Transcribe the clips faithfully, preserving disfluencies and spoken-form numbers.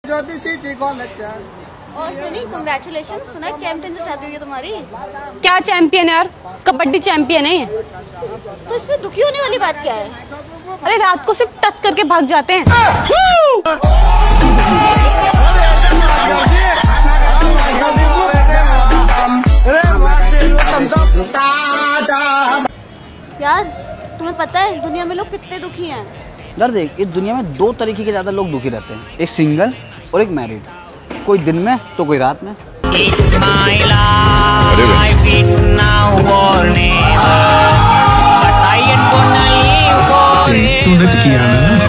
और सुनी, कांग्रेचुलेशंस, सुना चैंपियन से शादी हुई है तुम्हारी। क्या चैंपियन यार, कबड्डी चैंपियन है ये। तो इसमें दुखी होने वाली बात क्या है? अरे रात को सिर्फ टच करके भाग जाते हैं। यार तुम्हें पता है दुनिया में लोग कितने दुखी हैं? यार देख, इस दुनिया में दो तरीके के ज्यादा लोग दुखी रहते हैं, एक सिंगल और एक मैरिड। कोई दिन में तो कोई रात में। तूने तो किया ना।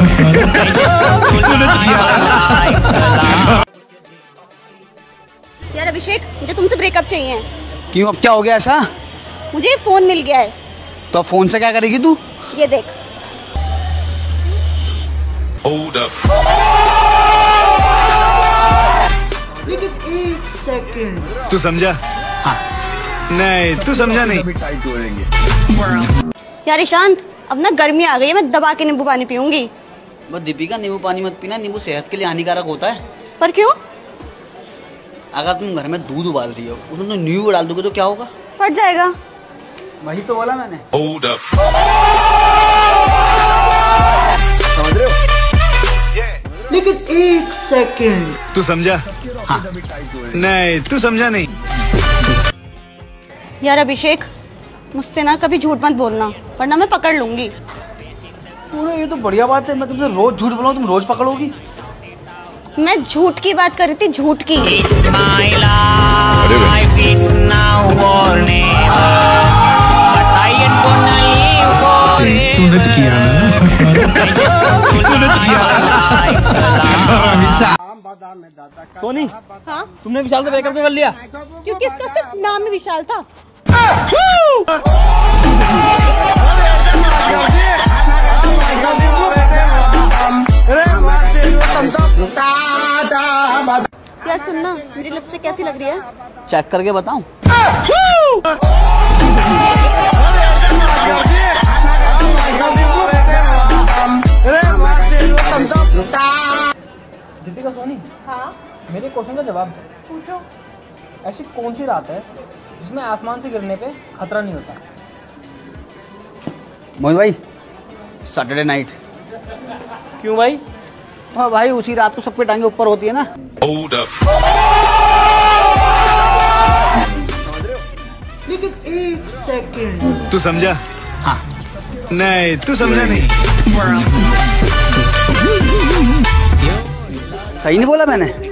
यार अभिषेक, मुझे तुमसे ब्रेकअप चाहिए। क्यों, अब क्या हो गया ऐसा? मुझे फोन मिल गया है। तो फोन से क्या करेगी तू? ये देख। Hold up. एक सेकंड। तू समझा? हाँ। नहीं, तू समझा नहीं। यार ईशांत, अब ना गर्मी आ गई है, मैं दबा के नींबू पानी पीऊंगी। बस दीपिका, नींबू पानी मत पीना, नींबू सेहत के लिए हानिकारक होता है। पर क्यों? अगर तुम घर में दूध उबाल रही हो, उसमें तुम नींबू डाल दोगे तो क्या होगा? फट जाएगा। वही तो बोला मैंने। Hold up. समझ रहे हो? लेकिन एक सेकंड। तू समझा? हाँ। नहीं, तू समझा नहीं। यार अभिषेक, मुझसे ना कभी झूठ मत बोलना, वरना मैं पकड़ लूंगी। पूरा ये तो बढ़िया बात है, मैं तुमसे रोज झूठ बोलूं, तुम रोज पकड़ोगी। मैं झूठ की बात कर रही थी, झूठ की। तूने तो किया ना। सोनी, हाँ? तुमने विशाल से ब्रेकअप क्यों कर लिया? क्योंकि इसका सिर्फ नाम ही विशाल था। यार सुनना, मेरी लिपस्टिक कैसी लग रही है? चेक करके बताऊं? दीपिका, सोनी, हाँ? मेरे क्वेश्चन का जवाब पूछो। ऐसी कौन सी रात है जिसमें आसमान से गिरने पे खतरा नहीं होता? मोहित भाई, सैटरडे नाइट। क्यों भाई? हाँ भाई, उसी रात को सबके टांगे ऊपर होती है ना। Hold up. लेकिन एक सेकंड। तू समझा? हाँ। नहीं, तू समझा नहीं। सही नहीं बोला मैंने?